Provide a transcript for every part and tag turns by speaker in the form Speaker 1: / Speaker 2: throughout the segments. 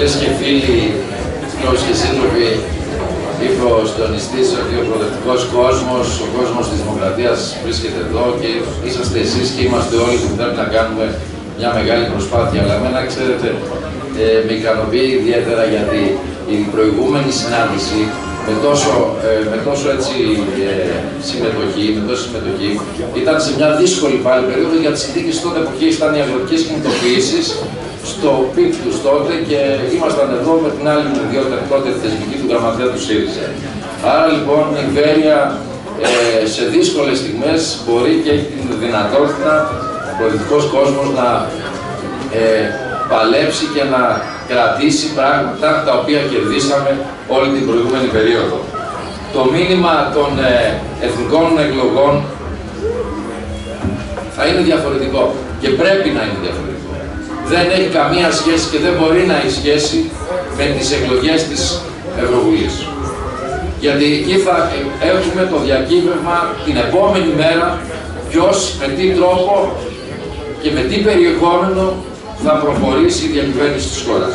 Speaker 1: Φίλες και φίλοι, φίλοι και σύντροφοι, είπε ο συντονιστής ότι ο προοδευτικός κόσμος, ο κόσμος της δημοκρατίας βρίσκεται εδώ και είσαστε εσείς και είμαστε όλοι που πρέπει να κάνουμε μια μεγάλη προσπάθεια. Αλλά εμένα, ξέρετε, με ικανοποιεί ιδιαίτερα γιατί η προηγούμενη συνάντηση με τόσο έτσι, συμμετοχή ήταν σε μια δύσκολη πάλι περίοδο για τις συνθήκες τότε που ήταν οι αγροτικές κινητοποιήσεις στο πικ τους τότε και ήμασταν εδώ με την άλλη μου ιδιότητα τότε θεσμική του γραμματέα του ΣΥΡΙΖΑ. Άρα λοιπόν η Βέρεια σε δύσκολες στιγμές μπορεί και έχει την δυνατότητα ο προοδευτικός κόσμος να παλέψει και να κρατήσει πράγματα τα οποία κερδίσαμε όλη την προηγούμενη περίοδο. Το μήνυμα των εθνικών εκλογών θα είναι διαφορετικό και πρέπει να είναι διαφορετικό. Δεν έχει καμία σχέση και δεν μπορεί να έχει σχέση με τις εκλογές της Ευρωβουλής. Γιατί εκεί θα έχουμε το διακύβευμα την επόμενη μέρα ποιος, με τι τρόπο και με τι περιεχόμενο θα προχωρήσει η διακυβέρνηση της χώρας.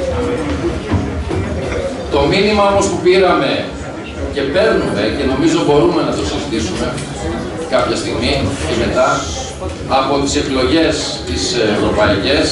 Speaker 1: Το μήνυμα όμως που πήραμε και παίρνουμε και νομίζω μπορούμε να το συζητήσουμε κάποια στιγμή και μετά από τις εκλογές τις ευρωπαϊκές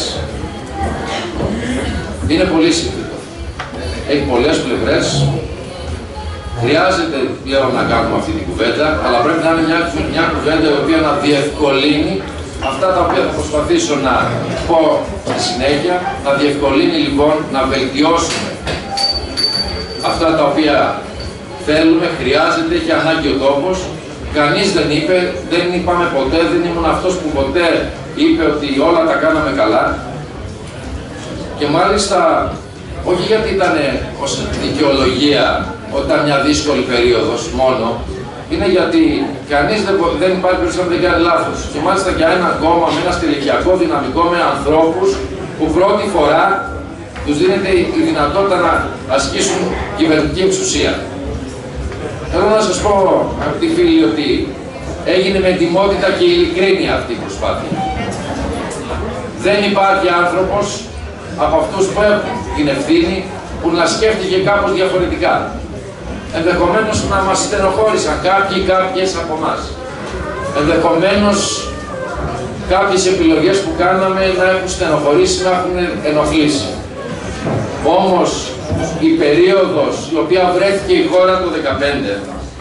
Speaker 1: είναι πολύ σύμφωτο. Έχει πολλές πλευρές. Χρειάζεται πλέον να κάνουμε αυτή την κουβέντα, αλλά πρέπει να είναι μια κουβέντα η οποία να διευκολύνει αυτά τα οποία θα προσπαθήσω να πω στη συνέχεια, να διευκολύνει λοιπόν να βελτιώσουμε αυτά τα οποία θέλουμε, χρειάζεται, έχει ανάγκη ο τόπος. Κανείς δεν είπε, δεν είπαμε ποτέ, δεν ήμουν αυτός που ποτέ είπε ότι όλα τα κάναμε καλά. Και μάλιστα, όχι γιατί ήταν ως δικαιολογία ότι ήταν μια δύσκολη περίοδος μόνο, είναι γιατί κανείς δεν υπάρχει περισσότερο δεν κάνει λάθος. Και μάλιστα για ένα κόμμα με ένα στελεχειακό δυναμικό με ανθρώπους που πρώτη φορά τους δίνεται η δυνατότητα να ασκήσουν κυβερνητική εξουσία. Θέλω να σας πω, αγαπητοί φίλοι, ότι έγινε με τιμότητα και ειλικρίνεια αυτή η προσπάθεια. Δεν υπάρχει άνθρωπος από αυτούς που έχουν την ευθύνη που να σκέφτηκε κάπως διαφορετικά. Ενδεχομένως να μας στενοχώρησαν κάποιοι ή κάποιες από εμάς. Ενδεχομένως κάποιες επιλογές που κάναμε να έχουν στενοχωρήσει, να έχουν ενοχλήσει. Όμως η περίοδος η οποία βρέθηκε η χώρα το 2015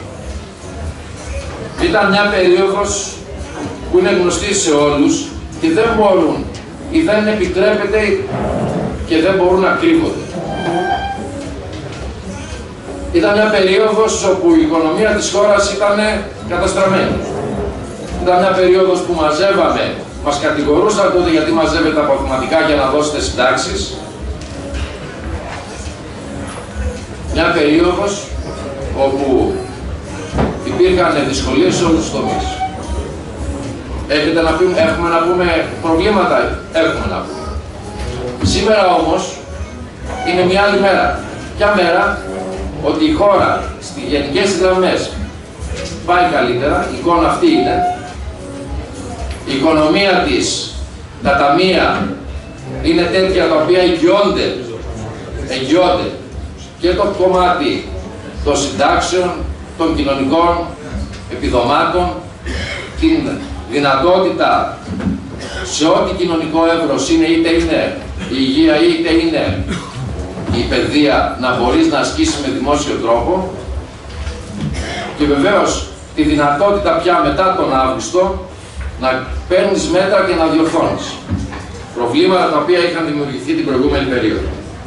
Speaker 1: ήταν μια περίοδος που είναι γνωστή σε όλους και δεν μπορούν ή δεν επιτρέπεται και δεν μπορούν να κρύβονται. Ήταν μια περίοδος όπου η οικονομία της χώρας ήταν καταστραμμένη. Ήταν μια περίοδος που μαζεύαμε, μας κατηγορούσαν τότε γιατί μαζεύετε αποθυματικά για να δώσετε συντάξεις. Μια περίοδος όπου υπήρχαν δυσκολίες σε όλους τους τομείς. Έχουμε να πούμε προβλήματα, έχουμε να πούμε. Σήμερα όμως είναι μια άλλη μέρα. Ποια μέρα? Ότι η χώρα στις γενικές γραμμές πάει καλύτερα, η εικόνα αυτή είναι. Η οικονομία της, τα ταμεία είναι τέτοια τα οποία εγγυώνται και το κομμάτι των συντάξεων, των κοινωνικών επιδομάτων, την δυνατότητα σε ό,τι κοινωνικό εύρος είναι, είτε είναι η υγεία είτε είναι η παιδεία, να μπορείς να ασκήσεις με δημόσιο τρόπο και βεβαίως τη δυνατότητα πια μετά τον Αύγουστο να παίρνεις μέτρα και να διορθώνεις προβλήματα τα οποία είχαν δημιουργηθεί την προηγούμενη περίοδο.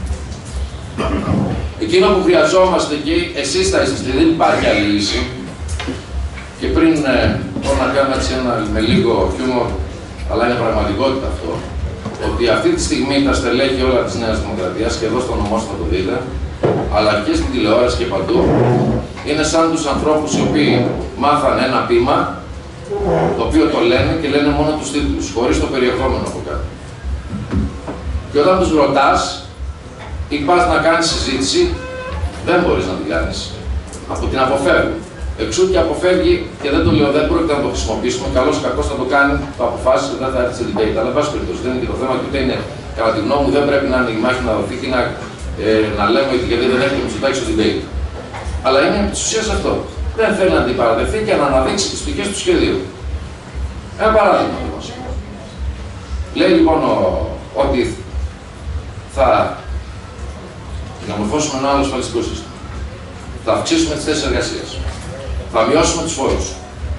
Speaker 1: Εκείνο που χρειαζόμαστε και εσείς θα είσαστε, δεν υπάρχει άλλη λύση. Και πριν πω να κάνω έτσι με λίγο χιούμορ, αλλά είναι πραγματικότητα αυτό, ότι αυτή τη στιγμή τα στελέχη όλα της Νέας Δημοκρατίας και εδώ στο νομό θα το δείτε, αλλά και στην τηλεόραση και παντού, είναι σαν τους ανθρώπους οι οποίοι μάθανε ένα ποίημα, το οποίο το λένε και λένε μόνο τους τίτλους, χωρίς το περιεχόμενο από κάτω. Και όταν τους ρωτάς ή πας να κάνεις συζήτηση, δεν μπορείς να την κάνεις. Από την αποφεύγουν. Εξού και αποφεύγει, και δεν το λέω, δεν πρόκειται να το χρησιμοποιήσουμε. Καλώς ή κακώς θα το κάνει, το αποφάσισε, δεν θα έρθει σε debate. Αλλά, εν πάση περιπτώσει, δεν είναι και το θέμα και ούτε είναι Κατά τη γνώμη μου, δεν πρέπει να είναι η μάχη να δοθεί και να λέμε γιατί δεν έχει το Μητσοτάκη στο debate. Αλλά είναι επί της ουσίας αυτό. Δεν θέλει να αντιπαρατευτεί και να αναδείξει τις πτυχές του σχεδίου. Ένα παράδειγμα λοιπόν. Λέει λοιπόν ότι θα διαμορφώσουμε ένα άλλο ασφαλιστικό σύστημα. Θα αυξήσουμε τις θέσεις εργασίας. Θα μειώσουμε τους φόρους.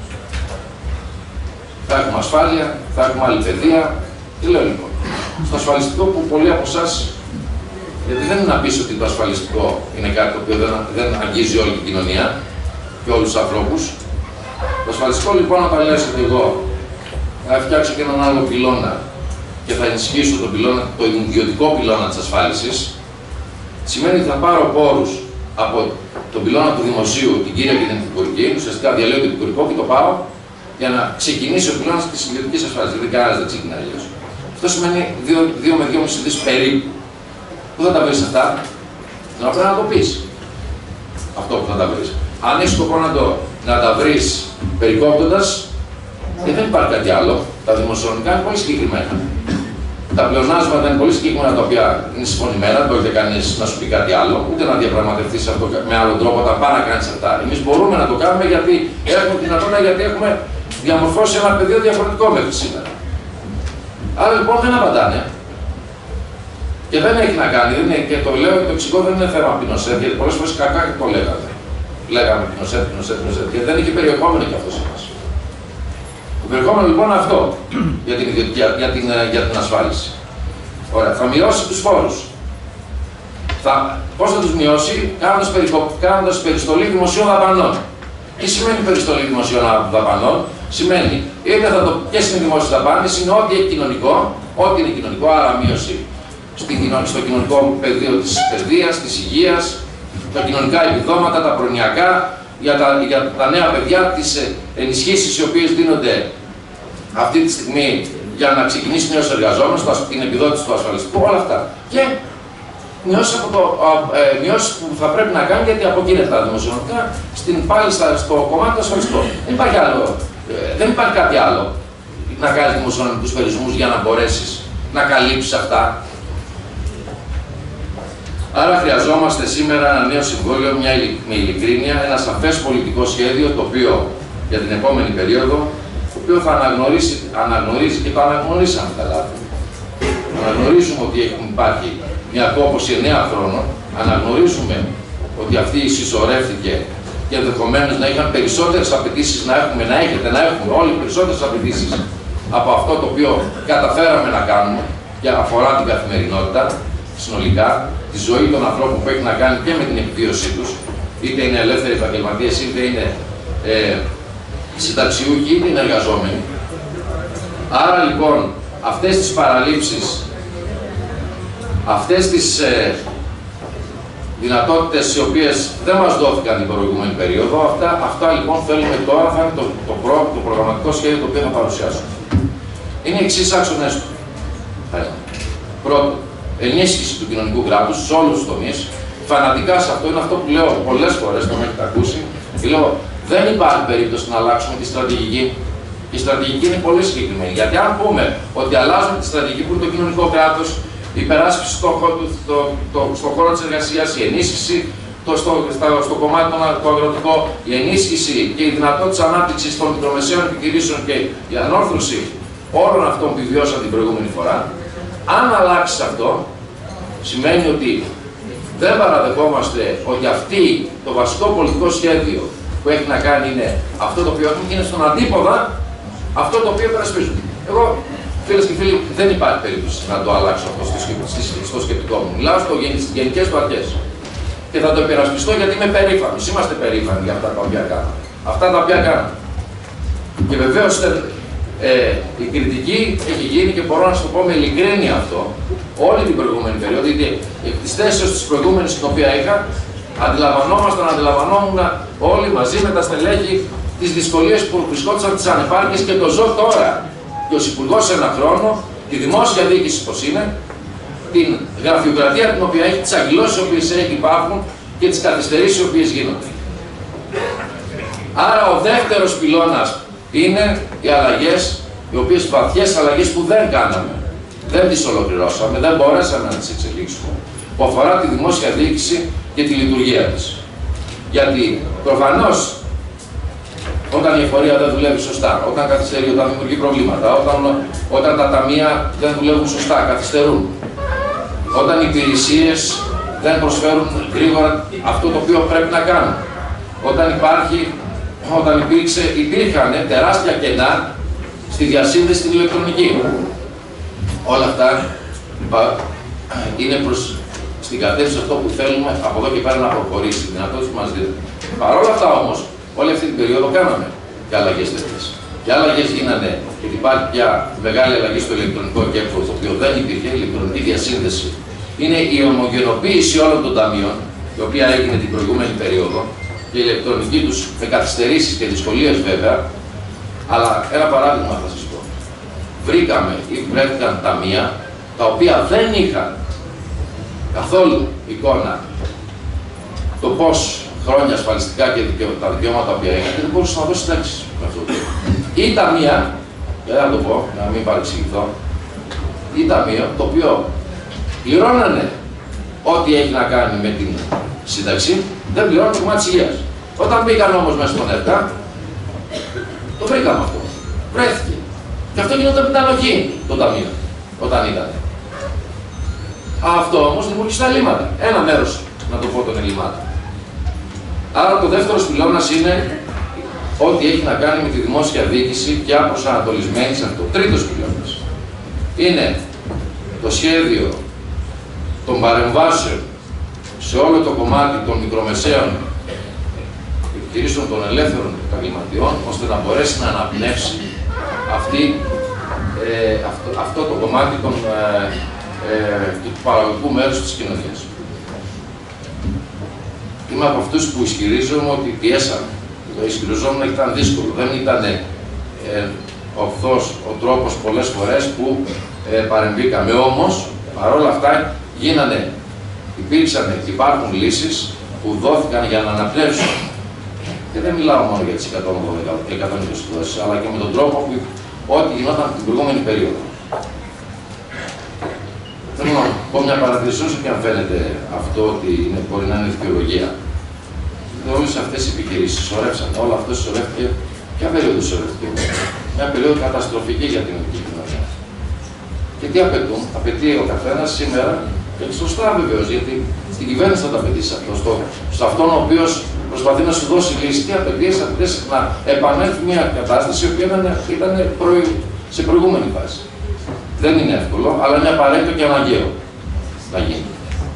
Speaker 1: Θα έχουμε ασφάλεια, θα έχουμε άλλη παιδεία. Τι λέω λοιπόν. Στο ασφαλιστικό που πολλοί από εσάς, γιατί δεν είναι να πεις ότι το ασφαλιστικό είναι κάτι το οποίο δεν αγγίζει όλη την κοινωνία και όλους τους ανθρώπους. Το ασφαλιστικό λοιπόν, όταν λες ότι εγώ θα φτιάξω και έναν άλλο πυλώνα και θα ενισχύσω το ιδιωτικό πυλώνα της ασφάλισης, σημαίνει ότι θα πάρω πόρους από τον πυλώνα του δημοσίου, την κύρια και την επικουρική, ουσιαστικά διαλέω το επικουρικό και το πάω για να ξεκινήσει ο πυλώνας της ιδιωτικής ασφάλισης. Δηλαδή κανένας δεν ξεκινάει αλλιώς. Αυτό σημαίνει 2 με 2,5 δις περίπου. Πού θα τα βρεις αυτά? Να πρέπει να το πεις. Αυτό που θα τα βρεις. Αν έχεις σκοπό να τα βρεις περικόπτοντας, δεν υπάρχει κάτι άλλο. Τα δημοσιονομικά είναι πολύ συγκεκριμένα. Τα πλεονάσματα είναι πολύ συγκεκριμένα, τα οποία είναι συμφωνημένα, δεν μπορείτε κανείς να σου πει κάτι άλλο, ούτε να διαπραγματευτείς αυτό με άλλον τρόπο όταν πάει να κάνεις αυτά. Εμείς μπορούμε να το κάνουμε γιατί έχουμε δυνατότητα, γιατί έχουμε διαμορφώσει ένα πεδίο διαφορετικό μέχρι σήμερα. Άρα λοιπόν δεν απαντάνε. Και δεν έχει να κάνει, και το λέω και το εξηγώ, δεν είναι θέμα Πινοσέτ, γιατί πολλές φορές κακά το λέγαμε. Λέγαμε Πινοσέτ, και δεν είχε περιεχόμενο κι αυτό σε εμάς. Το περιεχόμενο λοιπόν είναι αυτό για την ασφάλιση. Ωραία, θα μειώσει τους φόρους. Πώς θα τους μειώσει? Κάνοντας περιστολή δημοσίων δαπανών. Τι σημαίνει περιστολή δημοσίων δαπανών? Σημαίνει, ποιες είναι οι δημόσιες δαπάνες? Είναι ό,τι είναι κοινωνικό, άρα μείωση στο κοινωνικό πεδίο της παιδείας, της υγείας, τα κοινωνικά επιδόματα, τα προνοιακά, για τα νέα παιδιά, τις ενισχύσεις οι οποίες δίνονται αυτή τη στιγμή για να ξεκινήσει νέος εργαζόμενος, την επιδότηση του ασφαλιστικού, όλα αυτά. Και μειώσεις που θα πρέπει να κάνει, γιατί από εκεί είναι τα δημοσιονομικά, πάλι στο κομμάτι του ασφαλιστικού. Δεν υπάρχει κάτι άλλο να κάνεις δημοσιονομικούς περιορισμούς για να μπορέσεις να καλύψεις αυτά. Άρα χρειαζόμαστε σήμερα ένα νέο συμβόλαιο, με ειλικρίνεια, ένα σαφές πολιτικό σχέδιο, το οποίο για την επόμενη περίοδο, το οποίο θα αναγνωρίζει και το αναγνωρίσαμε τα λάθη. Αναγνωρίζουμε ότι υπάρχει μια κόπωση 9 χρόνων, αναγνωρίζουμε ότι αυτή συσσωρεύτηκε και ενδεχομένως να είχαν περισσότερες απαιτήσεις, να έχουμε όλοι περισσότερες απαιτήσεις από αυτό το οποίο καταφέραμε να κάνουμε και αφορά την καθημερινότητα συνολικά, τη ζωή των ανθρώπων που έχει να κάνει και με την επιβίωσή τους, είτε είναι ελεύθεροι επαγγελματίες, είτε είναι συνταξιούχοι, είτε είναι εργαζόμενοι. Άρα λοιπόν, αυτές τις παραλήψεις, αυτές τις δυνατότητες οι οποίες δεν μας δόθηκαν την προηγούμενη περίοδο, αυτά λοιπόν θέλουμε τώρα, θα είναι το προγραμματικό σχέδιο το οποίο θα παρουσιάσουμε. Είναι οι εξής άξονες του. Πρώτον, ενίσχυση του κοινωνικού κράτους σε όλους τους τομείς. Φανατικά σε αυτό είναι αυτό που λέω πολλές φορές, το έχετε ακούσει. Και λέω, δεν υπάρχει περίπτωση να αλλάξουμε τη στρατηγική. Η στρατηγική είναι πολύ συγκεκριμένη. Γιατί αν πούμε ότι αλλάζουμε τη στρατηγική που είναι το κοινωνικό κράτος, η υπεράσπιση στον χώρο της εργασίας, η ενίσχυση στο κομμάτι το αγροτικό, η ενίσχυση και η δυνατότητα ανάπτυξης των μικρομεσαίων επιχειρήσεων και η ανόρθωση όλων αυτών που βιώσαν την προηγούμενη φορά. Αν αλλάξει αυτό, σημαίνει ότι δεν παραδεχόμαστε ότι το βασικό πολιτικό σχέδιο που έχει να κάνει είναι αυτό το οποίο έχουμε, είναι στον αντίποδα αυτό το οποίο υπερασπίζουμε. Εγώ, φίλες και φίλοι, δεν υπάρχει περίπτωση να το αλλάξω αυτό στο σκεπτικό μου. Μιλάω στις γενικές του αρχές. Και θα το υπερασπιστώ γιατί είμαι περήφανος. Είμαστε περήφανοι για αυτά τα οποία κάναμε. Αυτά τα οποία κάναμε. Και βεβαίως η κριτική έχει γίνει και μπορώ να σου το πω με ειλικρίνεια αυτό όλη την προηγούμενη περίοδο. Γιατί εκ της θέσεως της προηγούμενης την οποία είχα, αντιλαμβανόμουν όλοι μαζί με τα στελέχη τις δυσκολίες που βρισκόντουσαν, τις ανεπάρκειες και το ζω τώρα και ως υπουργός σε ένα χρόνο, τη δημόσια διοίκηση πως είναι, την γραφειοκρατία την οποία έχει, τις αγγυλώσεις οι οποίες υπάρχουν και τις καθυστερήσεις οι οποίες γίνονται. Άρα ο δεύτερος πυλώνας είναι οι αλλαγές, οι οποίες βαθιές αλλαγές που δεν κάναμε. δεν τις ολοκληρώσαμε, δεν μπορέσαμε να τις εξελίξουμε, που αφορά τη δημόσια διοίκηση και τη λειτουργία της. Γιατί προφανώς όταν η εφορία δεν δουλεύει σωστά, όταν καθυστερεί, όταν δημιουργεί προβλήματα, όταν τα ταμεία δεν δουλεύουν σωστά, καθυστερούν, όταν οι υπηρεσίες δεν προσφέρουν γρήγορα αυτό το οποίο πρέπει να κάνουν, όταν υπήρχαν τεράστια κενά στη διασύνδεση στην ηλεκτρονική. Όλα αυτά είναι στην κατεύθυνση αυτό που θέλουμε από εδώ και πέρα να προχωρήσει, η δυνατότητα που μας δίνει. Παρ' όλα αυτά όμως, όλη αυτή την περίοδο κάναμε και αλλαγές τέτοιες. Και άλλαγες γίνανε, γιατί υπάρχει πια μεγάλη αλλαγή στο ηλεκτρονικό κέντρο, το οποίο δεν υπήρχε, η ηλεκτρονική διασύνδεση. Είναι η ομογενοποίηση όλων των ταμείων, η οποία έγινε την προηγούμενη περίοδο, και η ηλεκτρονική τους με καθυστερήσεις και δυσκολίες βέβαια. Αλλά ένα παράδειγμα θα σας πω. Βρέθηκαν ταμεία τα οποία δεν είχαν καθόλου εικόνα το πώς χρόνια ασφαλιστικά και τα δικαιώματα που είχαν και δεν μπορούσαν να δώσουν τάξεις με αυτό το θέμα. Ή ταμεία, δεν θα το πω, να μην παρεξηγηθώ, ή ταμείο το οποίο πληρώνανε ό,τι έχει να κάνει με την σύνταξη, δεν πληρώνουν το κομμάτι της υγείας. Όταν μπήκαν όμως μέσα στον ΕΡΤΑ, το βρήκαμε αυτό. Βρέθηκε. Και αυτό γινόταν με την ανοχή των ταμείων, όταν ήταν. Αυτό όμως δημιούργησε τα ελλείμματα. Ένα μέρος, να το πω, των ελλείμματων. Άρα το δεύτερος πυλώνας είναι ό,τι έχει να κάνει με τη δημόσια διοίκηση και προσανατολισμένη σε αυτό. Τρίτος πυλώνας είναι το σχέδιο των παρεμβάσεων σε όλο το κομμάτι των μικρομεσαίων επιχειρήσεων των ελεύθερων επαγγελματιών, ώστε να μπορέσει να αναπνεύσει αυτό το κομμάτι του παραγωγικού μέρους της κοινωνίας. Είμαι από αυτούς που ισχυρίζομαι ότι πιέσαμε. Το ισχυριζόμουν ότι ήταν δύσκολο. Δεν ήταν ορθός ο τρόπος πολλές φορές που παρεμβήκαμε. Όμως, παρόλα αυτά, υπάρχουν λύσεις που δόθηκαν για να αναπνεύσουν. Και δεν μιλάω μόνο για τις 120 δόσεις, αλλά και με τον τρόπο που ό,τι γινόταν την προηγούμενη περίοδο. Θέλω να πω μια παρατήρηση, όσο και αν φαίνεται αυτό ότι μπορεί να είναι δικαιολογία. Όλες αυτές οι επιχειρήσεις σωρεύσαν, όλο αυτό σωρεύτηκε. Ποια περίοδο σωρεύτηκε? Μια περίοδο καταστροφική για την ελληνική κοινωνία. Και τι απαιτούν? Απαιτεί ο καθένας σήμερα, και σωστά βεβαίως, γιατί στην κυβέρνηση θα το απαιτήσει αυτό. Σε αυτόν ο οποίος προσπαθεί να σου δώσει λύση, τι απαιτεί να επανέλθει μια κατάσταση η οποία ήταν σε προηγούμενη φάση. Δεν είναι εύκολο, αλλά είναι απαραίτητο και αναγκαίο να γίνει.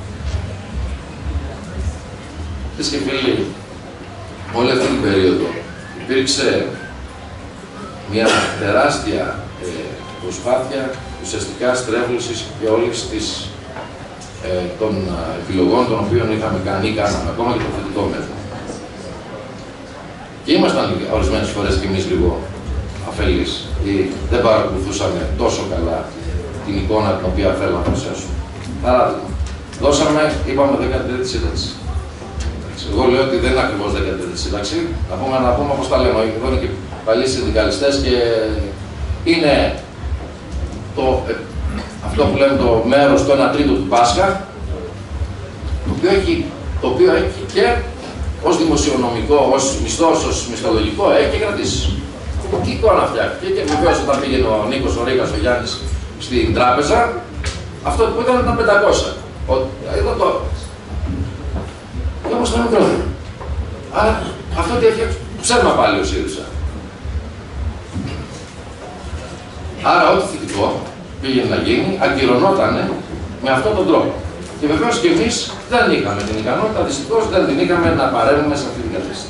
Speaker 1: Φίλες και φίλοι, όλη αυτή την περίοδο υπήρξε μια τεράστια προσπάθεια ουσιαστικά στρέβλωσης και όλης των επιλογών των οποίων είχαμε κάνει ή κάναμε, ακόμα και το θετικό μέτρο. Και ήμασταν ορισμένες φορές κι εμείς λίγο αφελείς ή δεν παρακολουθούσαμε τόσο καλά την εικόνα την οποία θέλαμε να προσθέσουμε. Παράδειγμα, είπαμε 13η σύνταξη. Εγώ λέω ότι δεν είναι ακριβώς 13η σύνταξη, να πούμε όπως τα λέμε. Εδώ είναι και παλιοί συνδικαλιστές και είναι αυτό που λέμε το μέρος, το 1 τρίτο του Πάσχα, το οποίο έχει και ως δημοσιονομικό, ως μισθός, ως μισθολογικό, έχει και κρατήσεις. Τι εικόνα φτιάχτηκε και βεβαίως όταν πήγαινε ο Νίκος, ο Ρήγας, ο Γιάννης στην τράπεζα, αυτό που ήταν 500. Εδώ το... Και όμως ήταν μικρότερο. Άρα αυτό τι έφτιαξε, ψέρμα πάλι ο ΣΥΡΙΖΑ. Άρα ό,τι θετικό πήγαινε να γίνει, ακυρωνόταν με αυτόν τον τρόπο. Και βεβαίως και εμείς δεν είχαμε την ικανότητα, δυστυχώς δεν την είχαμε να παρέμβουμε σε αυτή την κατάσταση.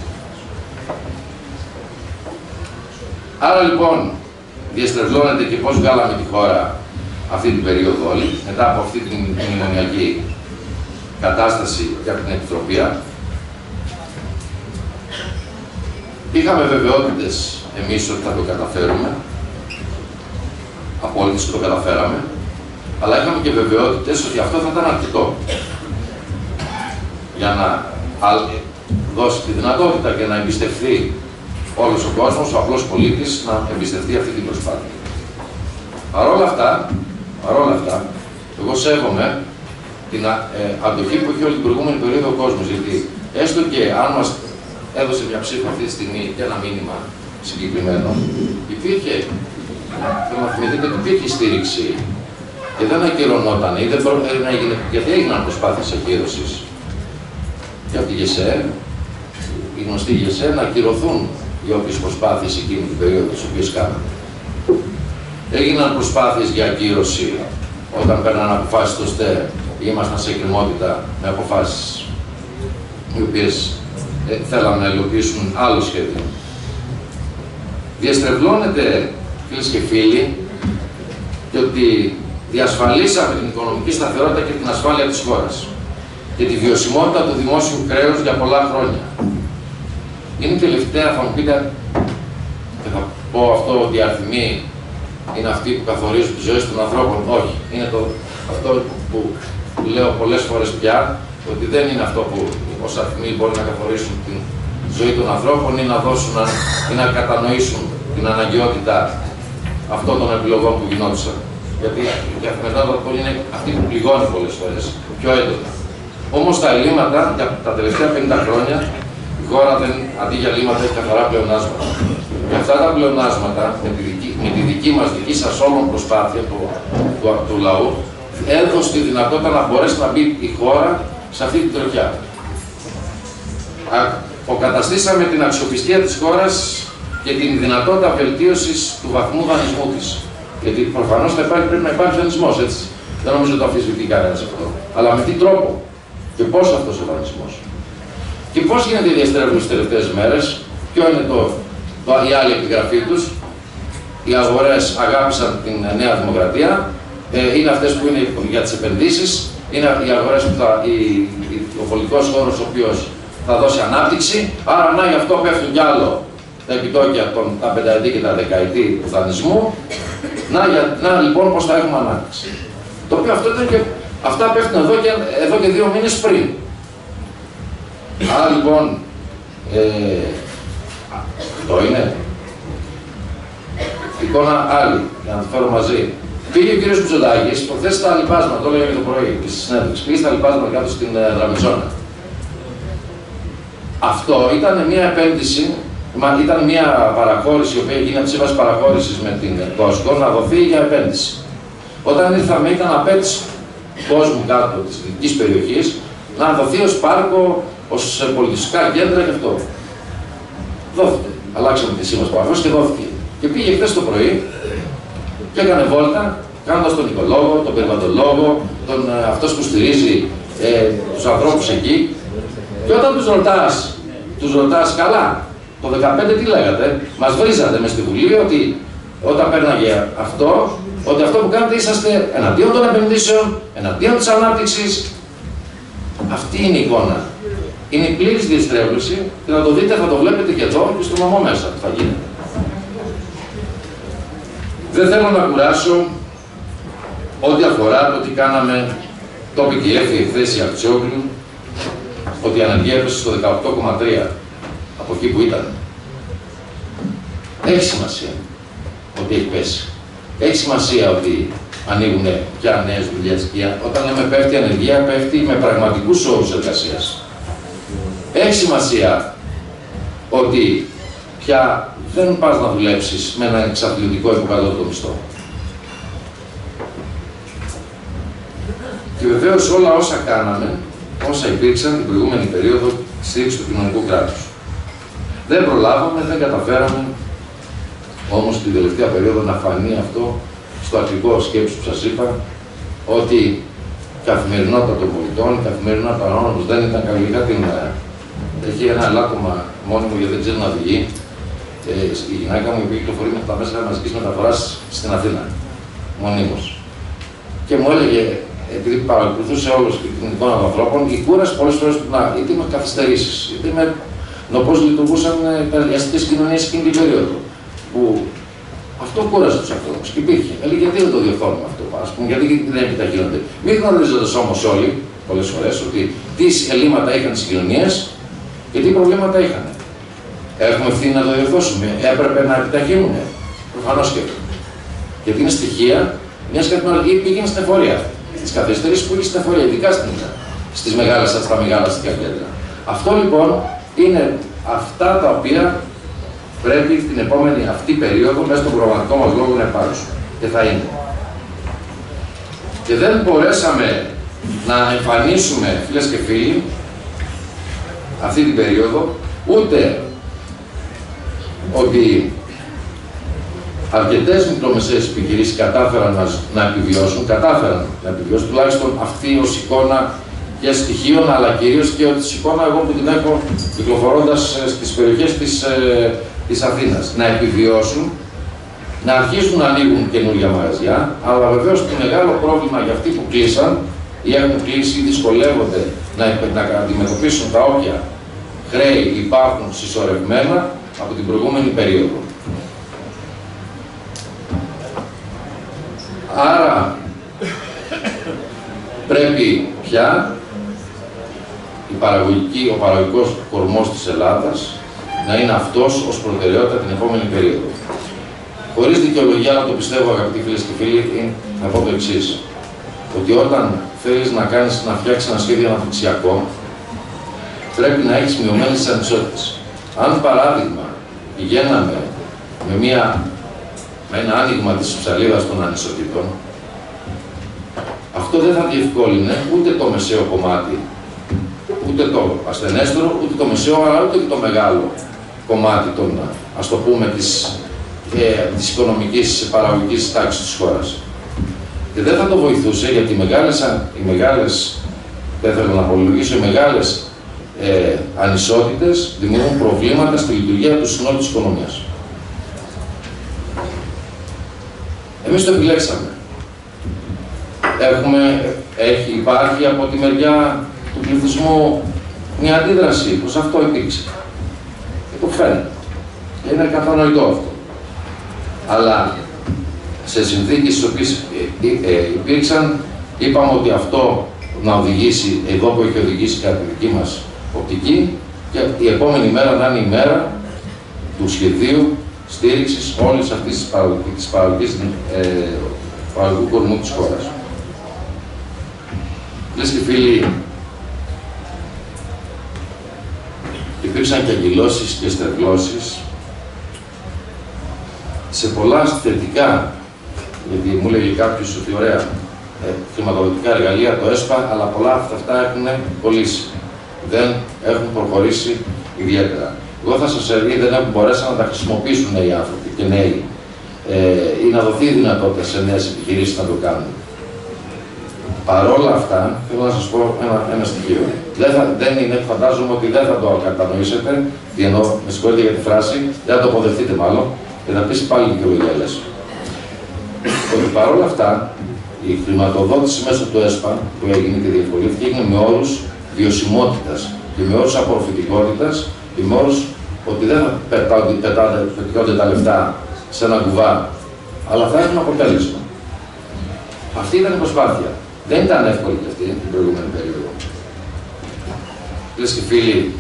Speaker 1: Άρα λοιπόν, διαστρεβλώνεται και πώς βγάλαμε τη χώρα αυτή την περίοδο όλη, μετά από αυτή την μνημονιακή κατάσταση για την εκτροπία. Είχαμε βεβαιότητες εμείς ότι θα το καταφέρουμε, απόλυτες και το καταφέραμε, αλλά είχαμε και βεβαιότητες ότι αυτό θα ήταν αρκετό για να δώσει τη δυνατότητα και να εμπιστευτεί όλος ο κόσμος, ο απλός πολίτης, να εμπιστευτεί αυτή την προσπάθεια. Παρ' όλα αυτά, Παρ' όλα αυτά, εγώ σέβομαι την αντοχή που έχει όλη την προηγούμενη περίοδο ο κόσμος. Γιατί έστω και αν μας έδωσε μια ψήφο αυτή τη στιγμή και ένα μήνυμα συγκεκριμένο, υπήρχε, θέλω να θυμηθείτε ότι υπήρχε στήριξη και δεν ακυρωνόταν ή δεν έγινε, γιατί έγιναν προσπάθειες ακύρωσης και από τη ΓΕΣΕ, η γνωστή ΓΕΣΕ, να ακυρωθούν οι όποιες προσπάθειες εκείνη την περίοδο τις οποίες κάναμε. Έγιναν προσπάθειες για ακύρωση όταν παίρναν αποφάσεις στο ΣΤΕ ή ήμασταν σε εκκρεμότητα με αποφάσεις οι οποίες θέλαμε να υλοποιήσουν άλλο σχέδιο. Διαστρεβλώνεται, φίλες και φίλοι, και ότι διασφαλίσαμε την οικονομική σταθερότητα και την ασφάλεια της χώρας και τη βιωσιμότητα του δημόσιου χρέους για πολλά χρόνια. Είναι η τελευταία, θα μου πείτε, και θα πω αυτό ότι οι αριθμοί είναι αυτοί που καθορίζουν τις ζωές των ανθρώπων. Όχι. Είναι αυτό που λέω πολλές φορές πια, ότι δεν είναι αυτό που ως αριθμοί μπορεί να καθορίσουν τη ζωή των ανθρώπων ή να δώσουν ή να κατανοήσουν την αναγκαιότητα αυτών των επιλογών που γινόντουσαν. Γιατί η καθημερινότητα είναι αυτή που πληγώνει πολλές φορές, πιο έντονα. Όμως τα ελλείμματα για τα τελευταία 50 χρόνια η χώρα αντί για ελλείμματα έχει καθαρά πλεονάσματα. Και αυτά τα πλεονάσματα με τη δική μας, δική σας όλων προσπάθεια του λαού έδωσε τη δυνατότητα να μπορέσει να μπει η χώρα σε αυτή την τροχιά. Αποκαταστήσαμε την αξιοπιστία της χώρας και την δυνατότητα βελτίωσης του βαθμού δανεισμού της. Γιατί προφανώς πρέπει να υπάρχει δανεισμός, έτσι. Δεν νομίζω ότι το αμφισβητεί κανένας αυτό. Αλλά με τι τρόπο και πώς αυτός ο δανεισμός. Και πώς γίνεται η διαστρέβλωση τις τελευταίες μέρες, ποιο είναι η άλλη επιγραφή τους. Οι αγορές αγάπησαν την Νέα Δημοκρατία, είναι αυτές που είναι για τις επενδύσεις, είναι οι αγορές που ο πολιτικός χώρος ο οποίος θα δώσει ανάπτυξη, άρα να γι' αυτό πέφτουν κι άλλο τα επιτόκια τα πενταετή και τα δεκαετή του δανεισμού. Να λοιπόν πώς θα έχουμε ανάπτυξη. Το οποίο αυτά πέφτουν εδώ και 2 μήνες πριν. Άρα λοιπόν, αυτό είναι. Εικόνα άλλη, για να το φέρω μαζί. Πήγε ο κ. Μητσοτάκης, προχθές στα λοιπάσματα, το έλεγα και το πρωί, στη συνέντευξη, πήγε στα λοιπάσματα κάτω στην Δραμιζώνα. Αυτό ήταν μια επένδυση, ήταν μια παραχώρηση, η οποία έγινε από τη σύμβαση παραχώρησης με την Κόσκο, να δοθεί για επένδυση. Όταν ήρθαμε, ήταν απέτηση του κόσμου κάτω της δυτικής περιοχής να δοθεί ως πάρκο, ως πολιτιστικά κέντρα και αυτό. Δόθηκε. Αλλάξαμε τη σύμβαση παραχώρησης και δόθηκε. Και πήγε χθες το πρωί και έκανε βόλτα, κάνοντας τον οικολόγο, τον περιβαλλοντολόγο, αυτός που στηρίζει τους ανθρώπους εκεί. Και όταν τους ρωτάς καλά, το 2015 τι λέγατε, μας βρίζατε μες στη Βουλή ότι όταν πέρναγε αυτό, ότι αυτό που κάνετε είσαστε εναντίον των επενδύσεων, εναντίον της ανάπτυξης. Αυτή είναι η εικόνα. Είναι η πλήρης διαστρέβλωση και να το δείτε, θα το βλέπετε και εδώ και στο νομό μέσα που θα γίνεται. Δεν θέλω να κουράσω ό,τι αφορά το τι κάναμε, το είπε και η εχθές η Αχτσιόγλου, ότι η ανεργία έπεσε στο 18,3 από εκεί που ήταν. Έχει σημασία ότι έχει πέσει. Έχει σημασία ότι ανοίγουν πια νέες δουλειές. Όταν λέμε πέφτει η ανεργία, πέφτει με πραγματικούς όρους εργασίας. Έχει σημασία ότι πια δεν πας να δουλέψεις με ένα εξαθλητικό επικαλώτο μισθό. Και βεβαίως όλα όσα κάναμε, όσα υπήρξαν την προηγούμενη περίοδο στήριξη του κοινωνικού κράτους. Δεν προλάβαμε, δεν καταφέραμε όμως την τελευταία περίοδο να φανεί αυτό στο αρχικό σκέψη που σας είπα, ότι η καθημερινότητα των πολιτών, η καθημερινότητα των ανθρώπων δεν ήταν καλή. Έχει ένα ελάττωμα μόνιμο γιατί δεν ξέρει να οδηγεί. Η γυναίκα μου είπε κυκλοφορεί με τα μέσα μαζικής μεταφοράς στην Αθήνα, μονίμως. Και μου έλεγε, επειδή παρακολουθούσε όλους την εικόνα των ανθρώπων, η κούραση πολλές φορές είτε με καθυστερήσεις, είτε με πώς λειτουργούσαν οι αστικές κοινωνίες εκείνη την περίοδο. Που αυτό κούρασε τους ανθρώπους και υπήρχε. Έλεγε γιατί δεν το διορθώνουμε αυτό, ας πούμε, γιατί δεν επιταχύνονται. Μην γνωρίζοντας όμως όλοι, πολλές φορές, ότι τι ελλείμματα είχαν τις κοινωνίες και τι προβλήματα είχαν. Έχουμε ευθύνη να το διορθώσουμε. Έπρεπε να επιταχύνουμε. Προφανώς και. Γιατί είναι στοιχεία Μιας καθημερινής ή πήγαινε στην εφορία. Τις καθυστερήσεις που είχε στην εφορία, ειδικά στα μεγάλα αστικά κέντρα. Αυτό λοιπόν είναι αυτά τα οποία πρέπει την επόμενη αυτή περίοδο μέσα στον προγραμματικό μας λόγο να υπάρξουν. Και θα είναι. Και δεν μπορέσαμε να εμφανίσουμε, φίλες και φίλοι, αυτή την περίοδο, ούτε ότι αρκετές μικρομεσαίες επιχειρήσεις κατάφεραν να επιβιώσουν, τουλάχιστον αυτή ως εικόνα και στοιχείων, αλλά κυρίως και ως εικόνα εγώ που την έχω κυκλοφορώντας στις περιοχές της Αθήνας. Να επιβιώσουν, να αρχίσουν να ανοίγουν καινούργια μαγαζιά, αλλά βεβαίως το μεγάλο πρόβλημα για αυτοί που κλείσαν ή έχουν κλείσει ή δυσκολεύονται να αντιμετωπίσουν τα όποια χρέη υπάρχουν συσσωρευμένα από την προηγούμενη περίοδο. Άρα πρέπει πια ο παραγωγικός κορμός της Ελλάδας να είναι αυτός ως προτεραιότητα την επόμενη περίοδο. Χωρίς δικαιολογία να το πιστεύω, αγαπητοί φίλες και φίλοι, να πω το εξής. Ότι όταν θέλεις να φτιάξεις ένα σχέδιο αναπτυξιακό, πρέπει να έχεις μειωμένες ανισότητες. Αν παράδειγμα πηγαίναμε με ένα άνοιγμα της ψαλίδας των ανισοτήτων, αυτό δεν θα διευκόλυνε ούτε το μεσαίο κομμάτι, ούτε το ασθενέστερο, ούτε το μεσαίο, αλλά ούτε και το μεγάλο κομμάτι των, ας το πούμε, της οικονομικής παραγωγικής τάξης της χώρας. Και δεν θα το βοηθούσε, γιατί οι μεγάλες, δεν θέλω να απολογίσω, οι μεγάλες ανισότητες δημιουργούν προβλήματα στη λειτουργία του συνόλου της οικονομίας. Εμείς το επιλέξαμε. Υπάρχει από τη μεριά του πληθυσμού μια αντίδραση προς αυτό υπήρξε. Και το φαίνεται. Είναι κατανοητό αυτό. Αλλά σε συνθήκες στις οποίες υπήρξαν, είπαμε ότι αυτό να οδηγήσει εδώ που έχει οδηγήσει κατά τη δική μας οπτική και η επόμενη μέρα να είναι η μέρα του σχεδίου στήριξης όλης αυτής της παραγωγικού κορμού της χώρας. Φίλες και φίλοι, υπήρξαν και αγκυλώσεις και στρεβλώσεις σε πολλά θετικά, γιατί μου έλεγε κάποιος ότι ωραία, χρηματοδοτικά εργαλεία, το ΕΣΠΑ, αλλά πολλά από αυτά έχουν κολλήσει. Δεν έχουν προχωρήσει ιδιαίτερα. Εγώ θα σας έλεγα, δεν έχουν μπορέσει να τα χρησιμοποιήσουν οι άνθρωποι και νέοι ή να δοθεί δυνατότητα σε νέες επιχειρήσεις να το κάνουν. Παρόλα αυτά, θέλω να σας πω ένα στοιχείο. Δεν είναι, φαντάζομαι ότι δεν θα το κατανοήσετε, τι εννοώ, με συγχωρείτε για τη φράση, δεν θα το αποδεχτείτε μάλλον, και θα πεις πάλι δικαιολογία λες. Ότι παρόλα αυτά, η χρηματοδότηση μέσω του ΕΣΠΑ που έγινε και διευκολύνθηκε έγινε με όρους βιωσιμότητας και με όρους απορροφητικότητας και με όρους ότι δεν θα πετώνται τα λεφτά σε ένα κουβά, αλλά θα έχουν αποτέλεσμα. Αυτή ήταν η προσπάθεια. Δεν ήταν εύκολη και αυτή την προηγούμενη περίοδο. Φίλες και φίλοι,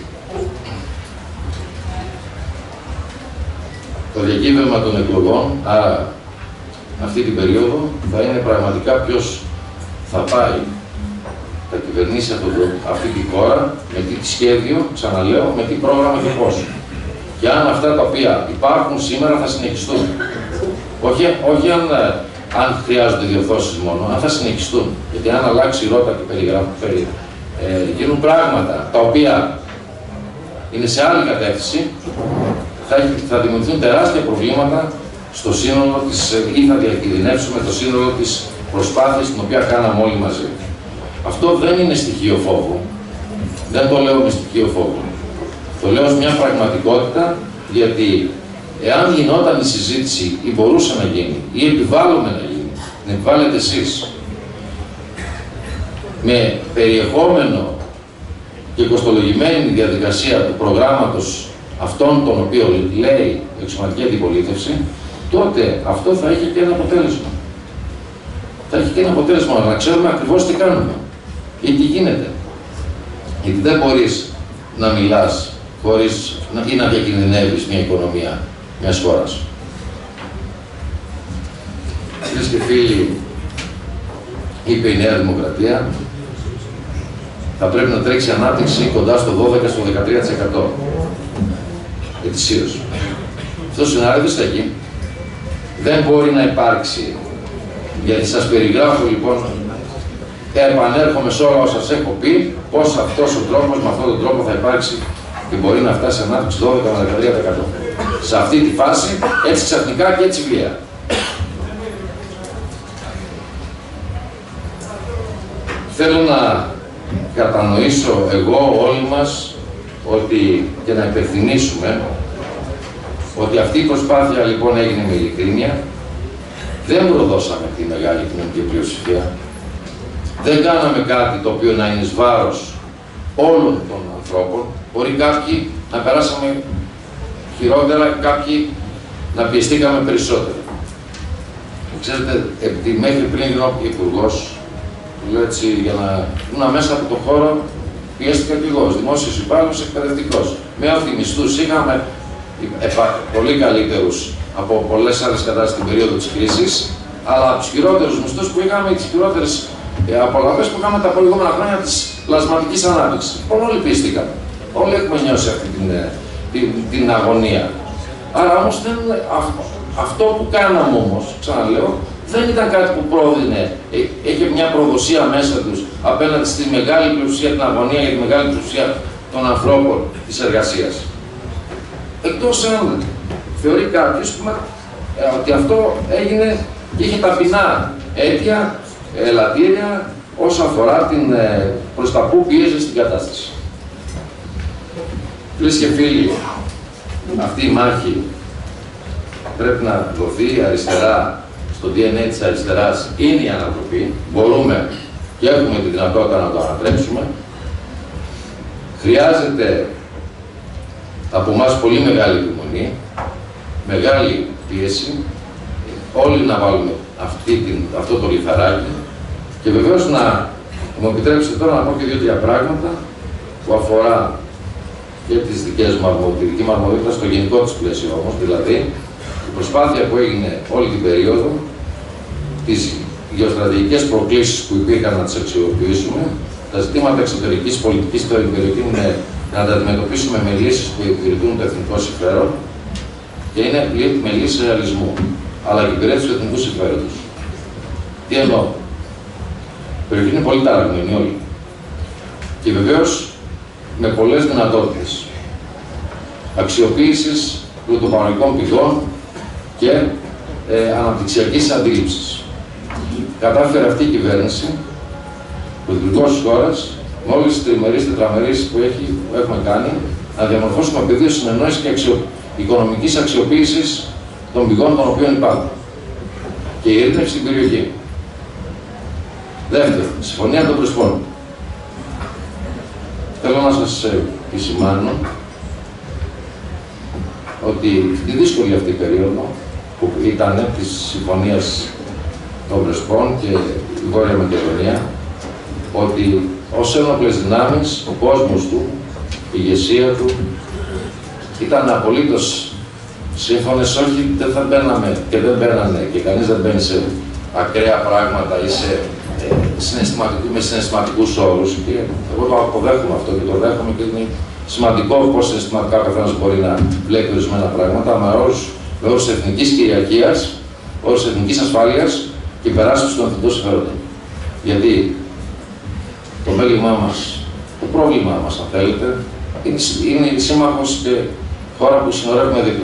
Speaker 1: το διακύβευμα των εκλογών, άρα αυτή την περίοδο, θα είναι πραγματικά ποιος θα πάει, θα κυβερνήσει αυτή τη χώρα, με τι σχέδιο, ξαναλέω, με τι πρόγραμμα και πώς. Και αν αυτά τα οποία υπάρχουν σήμερα θα συνεχιστούν. Όχι αν χρειάζονται διορθώσεις μόνο, αν θα συνεχιστούν. Γιατί αν αλλάξει η ρότα και γίνουν πράγματα τα οποία είναι σε άλλη κατεύθυνση, θα δημιουργηθούν τεράστια προβλήματα στο σύνολο της, ή θα διακινδυνεύσουμε το σύνολο της προσπάθειας την οποία κάναμε όλοι μαζί. Αυτό δεν είναι στοιχείο φόβου. Δεν το λέω με στοιχείο φόβου. Το λέω ως μια πραγματικότητα, γιατί εάν γινόταν η συζήτηση ή μπορούσε να γίνει, ή επιβάλλουμε να γίνει, την επιβάλλετε εσείς, με περιεχόμενο και κοστολογημένη διαδικασία του προγράμματος αυτών των οποίων λέει η εξωματική αντιπολίτευση, τότε αυτό θα έχει και ένα αποτέλεσμα. Θα έχει και ένα αποτέλεσμα, να ξέρουμε ακριβώς τι κάνουμε ή τι γίνεται. Γιατί δεν μπορείς να μιλάς χωρίς ή να διακινδυνεύεις μια οικονομία μιας χώρας. Φίλες και φίλοι, είπε η Νέα Δημοκρατία, θα πρέπει να τρέξει ανάπτυξη κοντά στο 12 στο 13% ετησίως. Αυτό το σενάριο δεν στέκει. Δεν μπορεί να υπάρξει. Γιατί σας περιγράφω λοιπόν, επανέρχομαι σε όλα όσα σας έχω πει, πώς αυτός ο τρόπος, με αυτόν τον τρόπο θα υπάρξει και μπορεί να φτάσει σε ανάπτυξη 12 με 13%. Σε αυτή τη φάση, έτσι ξαφνικά και έτσι βία. Θέλω να κατανοήσω εγώ όλοι μας ότι, και να υπενθυμίσουμε ότι αυτή η προσπάθεια λοιπόν έγινε με ειλικρίνεια. Δεν προδώσαμε τη μεγάλη κοινωνική πλειοψηφία. Δεν κάναμε κάτι το οποίο να είναι εις βάρος όλων των ανθρώπων. Μπορεί κάποιοι να περάσαμε χειρότερα, κάποιοι να πιεστήκαμε περισσότερο. Ξέρετε, επειδή μέχρι πριν γίνω υπουργός, λέω έτσι, για να ήμουν μέσα από το χώρο, πιέστηκα και εγώ, δημόσιος υπάλληλος, εκπαιδευτικός. Με ό,τι μισθούς είχαμε, πολύ καλύτερους από πολλές άλλες κατάστασεις στην περίοδο της κρίσης, αλλά από τους χειρότερους μισθούς που είχαμε, τις χειρότερες απολαυές που είχαμε τα προηγούμενα χρόνια της πλασματικής ανάπτυξης. Λοιπόν, όλοι πιεστήκαμε. Όλοι έχουμε νιώσει αυτή την αγωνία. Άρα όμως αυτό που κάναμε όμως, ξαναλέω, δεν ήταν κάτι που πρόδεινε, είχε μια προδοσία μέσα τους απέναντι στη μεγάλη πλειοψηφία, την αγωνία για τη μεγάλη πλειοψηφία των ανθρώπων της εργασίας. Εκτός αν θεωρεί κάποιος ότι αυτό έγινε και είχε ταπεινά αίτια, ελαττήρια, όσον αφορά την προς τα που πίεζε στην κατάσταση. Φίλες και φίλοι, αυτή η μάχη πρέπει να δοθεί αριστερά, στο DNA της αριστεράς είναι η ανατροπή. Μπορούμε και έχουμε τη δυνατότητα να το ανατρέψουμε. Χρειάζεται από εμάς πολύ μεγάλη επιμονή, μεγάλη πίεση, όλοι να βάλουμε αυτό το λιθαράκι και βεβαίως να μου επιτρέψετε τώρα να πω και δύο-τρία πράγματα που αφορά και τις δικές μου αρμοδιότητες, τη δική μου αρμοδιότητα στο γενικό της πλαίσιο όμως, δηλαδή η προσπάθεια που έγινε όλη την περίοδο, τις γεωστρατηγικές προκλήσεις που υπήρχαν να τις αξιοποιήσουμε, τα ζητήματα εξωτερικής πολιτικής στην περιοχή να τα αντιμετωπίσουμε με λύσεις που υπηρετούν το εθνικό συμφέρον και είναι με λύσεις ρεαλισμού, αλλά και υπηρέτηση του εθνικού συμφέροντος. Τι εννοώ? Η περιοχή είναι πολύ ταραγμένη όλοι. Και βεβαίως με πολλές δυνατότητες αξιοποίησης πρωτοπαραγωγικών πηγών και αναπτυξιακής αντίληψης. Κατάφερε αυτή η κυβέρνηση, ο Πρωθυπουργός της χώρας, με όλες τις τριμερείς, τετραμερείς που έχουμε κάνει, να διαμορφώσουμε πεδίο συνεννόησης και οικονομικής αξιοποίησης των πηγών των οποίων υπάρχουν. Και η ειρήνευση στην περιοχή. Δεύτερον, συμφωνία των Πρεσπών. Θέλω να σας επισημάνω ότι στη δύσκολη αυτή περίοδο που ήταν της συμφωνίας των Πρεσπών και η Βόρεια Μακεδονία, ότι ως ένοπλες δυνάμεις ο κόσμος του, η ηγεσία του ήταν απολύτως σύμφωνες, όχι δεν θα μπαίναμε και δεν μπαίνανε και κανείς δεν μπαίνει σε ακραία πράγματα ή με συναισθηματικούς όρους. Και εγώ το αποδέχομαι αυτό και το δέχομαι και είναι σημαντικό πώς συναισθηματικά ο καθένας μπορεί να βλέπει ορισμένα πράγματα με όρους εθνικής κυριαρχίας, όρους εθνικής ασφάλειας και υπεράσπιση των εθνικών συμφέροντων. Γιατί το μέλημά μας, το πρόβλημά μας, αν θέλετε, είναι η σύμμαχος και χώρα που συνορεύουμε δίπλα.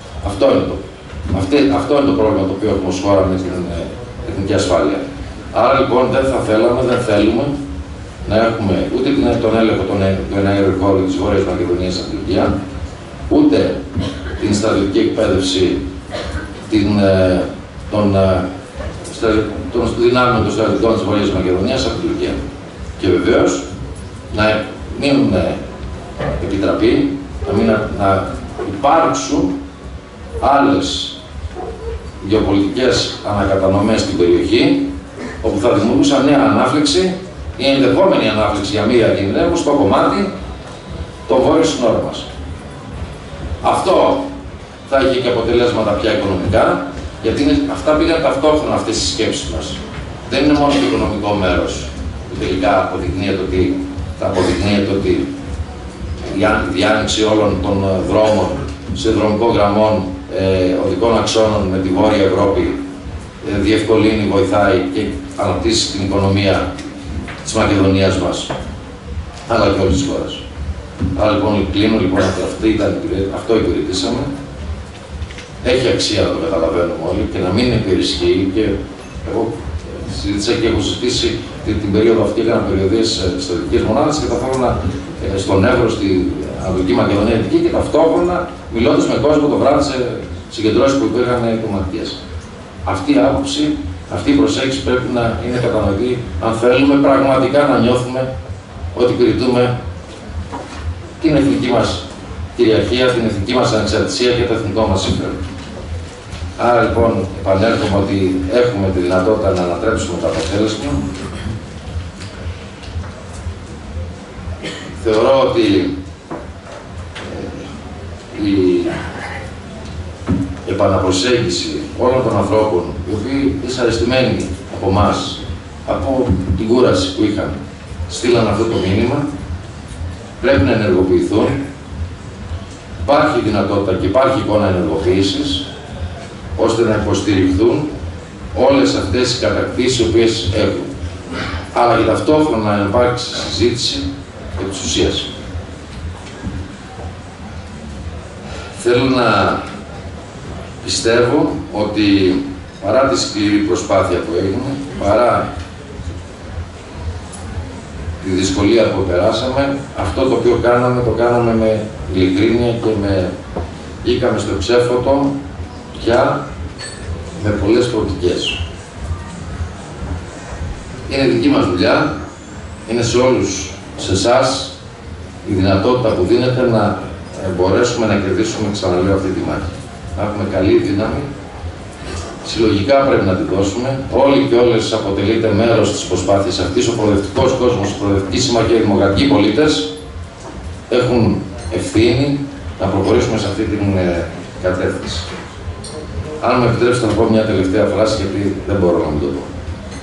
Speaker 1: Αυτό είναι το πρόβλημα το οποίο έχουμε ως χώρα με την εθνική ασφάλεια. Άρα λοιπόν δεν θα θέλαμε, δεν θέλουμε να έχουμε ούτε τον έλεγχο του εναέριου χώρου της Βόρειας Μακεδονίας στην Τουρκία, ούτε την στρατιωτική εκπαίδευση των δυνάμεων των στρατιωτικών της Βόρειας Μακεδονίας από την Τουρκία. Και βεβαίως να μην επιτραπεί, να υπάρξουν άλλες γεωπολιτικές ανακατανομές στην περιοχή, όπου θα δημιουργούσαν νέα ανάφλεξη ή ενδεχόμενη ανάφλεξη για μία κινδυνεύου στο κομμάτι το βόρειο συνόρου μας. Αυτό θα είχε και αποτελέσματα πια οικονομικά, γιατί αυτά πήγαν ταυτόχρονα αυτές τις σκέψεις μας. δεν είναι μόνο το οικονομικό μέρος που τελικά θα αποδεικνύεται ότι η διάνοιξη όλων των δρόμων σε δρομικών γραμμών οδικών αξώνων με τη Βόρεια Ευρώπη διευκολύνει, βοηθάει και αναπτύσσει την οικονομία της Μακεδονίας μας, αλλά και όλης της χώρας. Άρα λοιπόν κλείνω λοιπόν αυτό υπηρετήσαμε. Έχει αξία να το καταλαβαίνουμε όλοι και να μην υπερισχύει. Και εγώ συζήτησα και έχω ζητήσει την περίοδο αυτή, έκανα περιοδίες στρατιωτικές μονάδες και ταυτόχρονα στον Εύρο, στην Ανατολική Μακεδονία και ταυτόχρονα μιλώντας με κόσμο το βράδυ σε συγκεντρώσεις που υπήρχαν κομματικές. Αυτή η άποψη, αυτή η προσέγγιση πρέπει να είναι κατανοητή αν θέλουμε πραγματικά να νιώθουμε ότι υπηρετούμε την εθνική μας κυριαρχία, την εθνική μας ανεξαρτησία και το εθνικό μας συμφέρον. Άρα λοιπόν επανέρχομαι ότι έχουμε τη δυνατότητα να ανατρέψουμε το αποτέλεσμα. Θεωρώ ότι η επαναπροσέγγιση όλων των ανθρώπων οι οποίοι δυσαρεστημένοι από εμάς, από την κούραση που είχαν, στείλαν αυτό το μήνυμα, πρέπει να ενεργοποιηθούν. Υπάρχει δυνατότητα και υπάρχει εικόνα ενεργοποίησης, ώστε να υποστηριχθούν όλες αυτές οι κατακτήσεις οι οποίες έχουν. Αλλά και ταυτόχρονα να υπάρξει συζήτηση επί της ουσίας. Θέλω να πιστεύω ότι παρά τη σκληρή προσπάθεια που έγινε, παρά τη δυσκολία που περάσαμε, αυτό το οποίο το κάναμε με ειλικρίνεια και βγήκαμε στο ξέφωτο πια με πολλές προοπτικές. Είναι δική μας δουλειά, είναι σε όλους, σε εσάς, η δυνατότητα που δίνεται να μπορέσουμε να κερδίσουμε, ξαναλέω, αυτή τη μάχη. Να έχουμε καλή δύναμη, συλλογικά πρέπει να τη δώσουμε. Όλοι και όλες αποτελείται μέρος της προσπάθειας αυτής. Ο προοδευτικός κόσμος, η προοδευτική συμμαχία, οι δημοκρατικοί πολίτες έχουν ευθύνη να προχωρήσουμε σε αυτή την κατεύθυνση. Αν με επιτρέψετε να πω μια τελευταία φράση, γιατί δεν μπορώ να μην το πω.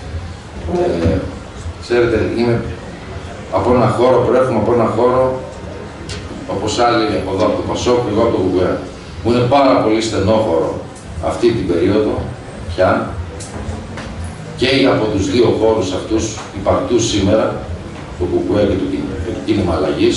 Speaker 1: Ξέρετε, είμαι από ένα χώρο, προέρχομαι από ένα χώρο, όπως άλλοι από εδώ από το Πασόκ και εγώ από το Κουκουέ. Μου είναι πάρα πολύ στενόχωρο αυτή την περίοδο πια και από τους δύο χώρους αυτούς υπαρκτούς σήμερα, το Κουκουέ και το κίνημα αλλαγής,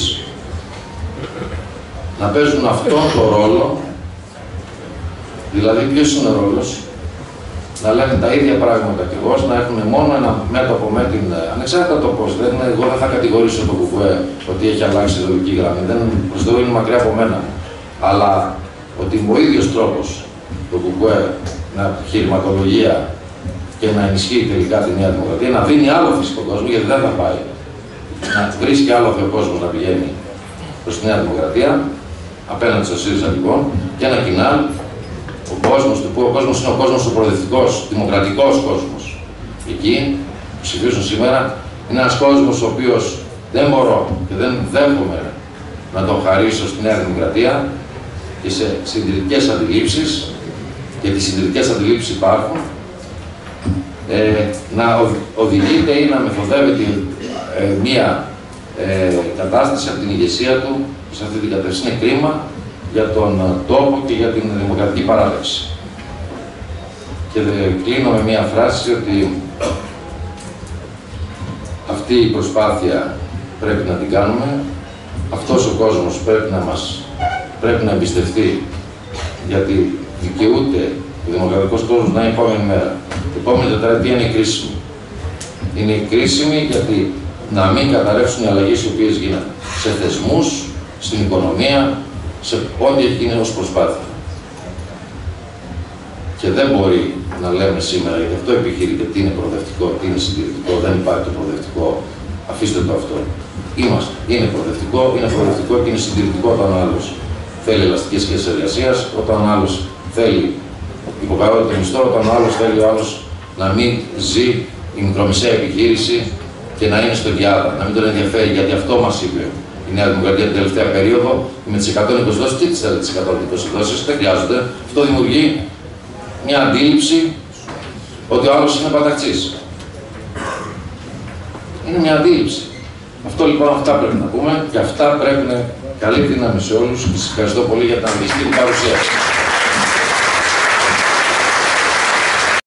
Speaker 1: να παίζουν αυτόν τον ρόλο. Δηλαδή, ποιος είναι ο ρόλος? Να λένε τα ίδια πράγματα ακριβώς, να έχουν μόνο ένα μέτωπο με την. Ανεξάρτητα το πώς. Εγώ δεν θα κατηγορήσω το Κουκουέ ότι έχει αλλάξει η ιδεολογική γραμμή. Προς Θεού είναι μακριά από μένα. Αλλά ότι ο ίδιος τρόπος το Κουκουέ να επιχειρηματολογία και να ενισχύει τελικά τη Νέα Δημοκρατία, να δίνει άλοθη στον κόσμο, γιατί δεν θα πάει. Να βρίσκει άλοθη ο κόσμος να πηγαίνει προς τη Νέα Δημοκρατία, απέναντι στο ΣΥΡΙΖΑ λοιπόν, και ένα κοινά. Ο κόσμος του, που ο κόσμος είναι ο κόσμος ο προοδευτικός, δημοκρατικός κόσμος. Εκεί που ψηφίζουν σήμερα είναι ένας κόσμος ο οποίος δεν μπορώ και δεν δέχομαι να τον χαρίσω στη Νέα Δημοκρατία και σε συντηρητικές αντιλήψεις, και τις συντηρητικές αντιλήψεις υπάρχουν, να οδηγείται ή να μεθοδεύεται μία κατάσταση από την ηγεσία του σε αυτή την κατεύθυνση. Είναι κρίμα για τον τόπο και για την δημοκρατική παράδοση. Και κλείνω με μία φράση ότι αυτή η προσπάθεια πρέπει να την κάνουμε, αυτός ο κόσμος πρέπει να εμπιστευτεί, γιατί δικαιούται ο δημοκρατικός κόσμος να είναι η επόμενη μέρα. Η επόμενη τετραετία είναι κρίσιμη. Είναι κρίσιμη γιατί να μην καταρρεύσουν οι αλλαγές οι οποίες γίνανε σε θεσμούς, στην οικονομία, σε ό,τι έχει γίνει ως προσπάθεια. Και δεν μπορεί να λέμε σήμερα, γιατί αυτό επιχειρείται, τι είναι προοδευτικό, τι είναι συντηρητικό, δεν υπάρχει το προοδευτικό, αφήστε το αυτό. Είναι προοδευτικό και είναι συντηρητικό όταν ο άλλος θέλει ελαστικές σχέσεις εργασίας, όταν ο άλλος θέλει υποκατώτατο μισθό, όταν ο άλλος θέλει να μην ζει η μικρομεσαία επιχείρηση και να είναι στον Γιάδα, να μην τον ενδιαφέρει, γιατί αυτό μας είπε η Νέα Δημοκρατία την τελευταία περίοδο, με τις 120 δόσεις και τις 120 δόσεις, δεν χρειάζονται. Αυτό δημιουργεί μια αντίληψη ότι ο άλλος είναι παταξής. Είναι μια αντίληψη. Αυτό λοιπόν, αυτά πρέπει να πούμε και αυτά πρέπει να καλή δύναμη σε όλους. Σας ευχαριστώ πολύ για την αναλυτική παρουσία.